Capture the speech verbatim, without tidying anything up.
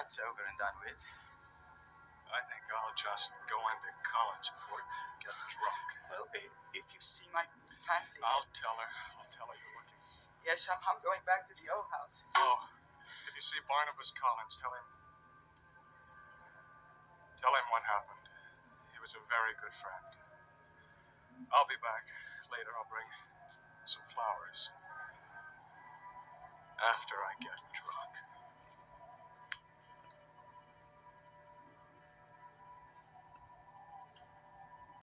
that's over and done with. I think I'll just go into Karlen's port and get drunk. Well, if you see my pansy... I'll tell her. I'll tell her you're looking. Yes, I'm, I'm going back to the old house. Oh, if you see Barnabas Collins, tell him... Tell him what happened. He was a very good friend. I'll be back. Later I'll bring some flowers. After I get drunk.